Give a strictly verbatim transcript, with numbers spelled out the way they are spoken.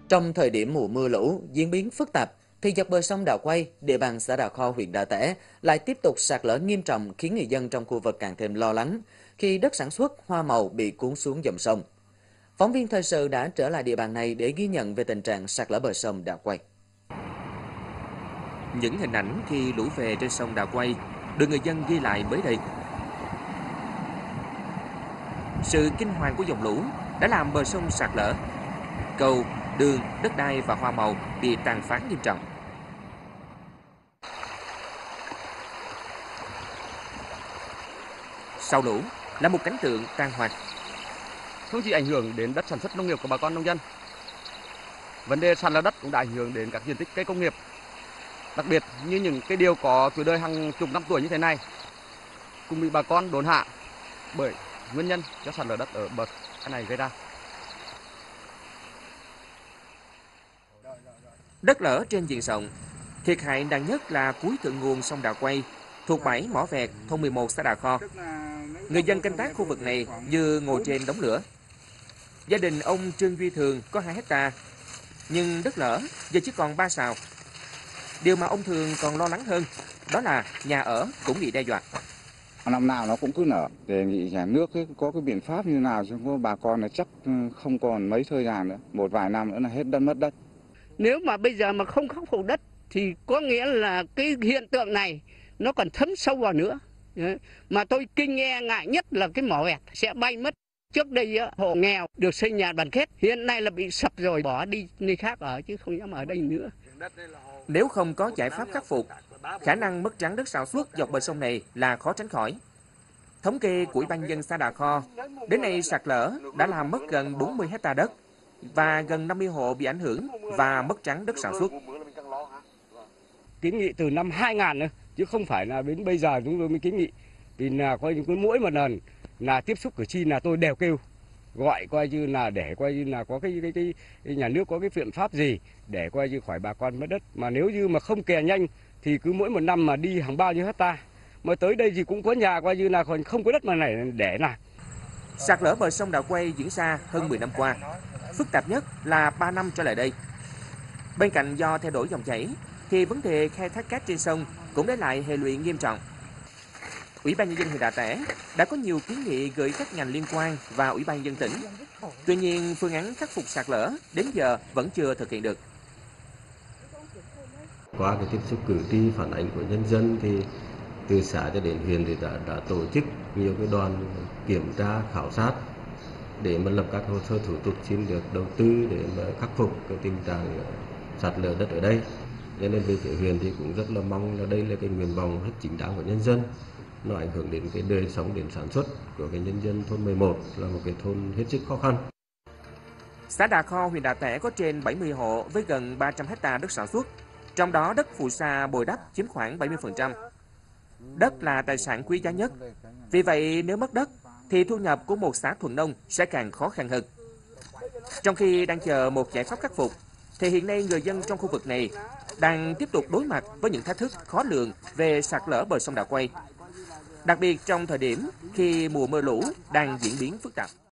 Trong thời điểm mùa mưa lũ diễn biến phức tạp, thì dọc bờ sông Đào Quay, địa bàn xã Đào Kho, huyện Đạ Tẻ lại tiếp tục sạt lở nghiêm trọng, khiến người dân trong khu vực càng thêm lo lắng khi đất sản xuất hoa màu bị cuốn xuống dòng sông. Phóng viên thời sự đã trở lại địa bàn này để ghi nhận về tình trạng sạt lở bờ sông Đào Quay. Những hình ảnh khi lũ về trên sông Đào Quay được người dân ghi lại mới đây. Sự kinh hoàng của dòng lũ đã làm bờ sông sạt lở, cầu, đường, đất đai và hoa màu bị tàn phá nghiêm trọng. Sau lũ là một cảnh tượng tàn hoạch. Không chỉ ảnh hưởng đến đất sản xuất nông nghiệp của bà con nông dân, vấn đề sạt lở đất cũng đã ảnh hưởng đến các diện tích cây công nghiệp, đặc biệt như những cây điều có tuổi đời hàng chục năm tuổi như thế này cũng bị bà con đốn hạ bởi nguyên nhân cho sạt lở đất ở bờ này gây ra. Đất lở trên diện rộng, thiệt hại nặng nhất là cuối thượng nguồn sông Đào Quay thuộc bãi Mỏ Vẹt, thôn mười một, xã Đà Kho. Người dân canh tác khu vực này như ngồi trên đống lửa. Gia đình ông Trương Duy Thường có hai hecta, nhưng đất lở giờ chỉ còn ba sào. Điều mà ông Thường còn lo lắng hơn đó là nhà ở cũng bị đe dọa. Năm nào nó cũng cứ nở, đề nghị nhà nước ấy, có cái biện pháp như nào cho bà con là chắc không còn mấy thời gian nữa, một vài năm nữa là hết đất mất đất. Nếu mà bây giờ mà không khắc phục đất thì có nghĩa là cái hiện tượng này nó còn thấm sâu vào nữa. Đấy. Mà tôi kinh nghe ngại nhất là cái mỏ vẹt sẽ bay mất. Trước đây hộ nghèo được xây nhà đoàn kết, hiện nay là bị sập rồi, bỏ đi nơi khác ở chứ không dám ở đây nữa. Nếu không có giải pháp khắc phục, khả năng mất trắng đất sản xuất dọc bờ sông này là khó tránh khỏi. Thống kê của Ủy ban nhân dân xã Đà Kho, đến nay sạt lở đã làm mất gần bốn mươi hecta đất và gần năm mươi hộ bị ảnh hưởng và mất trắng đất sản xuất. Kiến nghị từ năm hai nghìn nữa, chứ không phải là đến bây giờ chúng tôi mới kiến nghị. Vì là coi như cứ mỗi một lần là tiếp xúc cử tri là tôi đều kêu gọi coi như là để coi như là có cái, cái cái cái nhà nước có cái biện pháp gì để coi như khỏi bà con mất đất. Mà nếu như mà không kè nhanh thì cứ mỗi một năm mà đi hàng bao nhiêu hecta, mà tới đây thì cũng có nhà coi như là còn không có đất mà này để nào. Sạt lở bờ sông Đào Quay diễn ra hơn mười năm qua, phức tạp nhất là ba năm trở lại đây. Bên cạnh do thay đổi dòng chảy, thì vấn đề khai thác cát trên sông cũng để lại hệ lụy nghiêm trọng. Ủy ban nhân dân huyện Đạ Tẻ đã có nhiều kiến nghị gửi các ngành liên quan và Ủy ban nhân dân tỉnh. Tuy nhiên, phương án khắc phục sạt lở đến giờ vẫn chưa thực hiện được. Qua cái tiếp xúc cử tri phản ánh của nhân dân thì từ xã cho đến huyện thì đã, đã tổ chức nhiều cái đoàn kiểm tra khảo sát để mà lập các hồ sơ thủ tục xin được đầu tư để mà khắc phục cái tình trạng sạt lở đất ở đây. Cho nên về phía huyện thì cũng rất là mong là đây là cái nguyện vọng rất chính đáng của nhân dân. Nó ảnh hưởng đến cái đời sống, đến sản xuất của cái nhân dân thôn mười một, là một cái thôn hết sức khó khăn. Xã Đà Kho, huyện Đạ Tẻ có trên bảy mươi hộ với gần ba trăm hecta đất sản xuất, trong đó đất phù sa bồi đắp chiếm khoảng bảy mươi phần trăm. Đất là tài sản quý giá nhất. Vì vậy, nếu mất đất thì thu nhập của một xã thuần nông sẽ càng khó khăn hơn. Trong khi đang chờ một giải pháp khắc phục, thì hiện nay người dân trong khu vực này đang tiếp tục đối mặt với những thách thức khó lường về sạt lở bờ sông Đào Quay, đặc biệt trong thời điểm khi mùa mưa lũ đang diễn biến phức tạp.